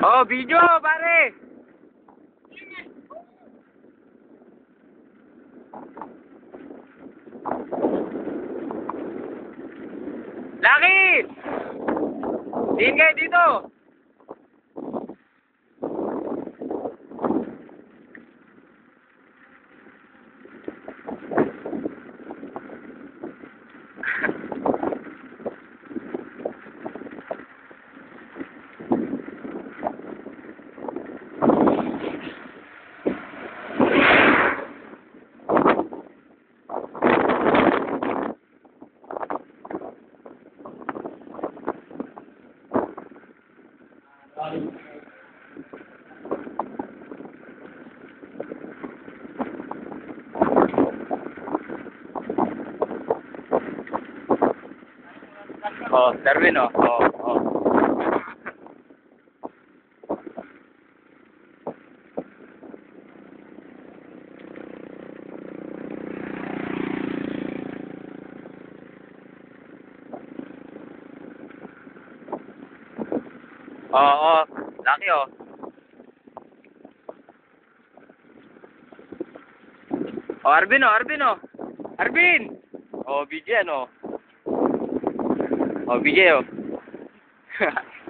Oh, video, pare! Laki! Tingin kayo dito! Oh, Darwin, oh. Oh, oh. Oh, oh. Laki, oh. Oh, Arvin, oh. Arvin, oh. Arvin! Oh, BJ, ano? Oh, BJ, oh.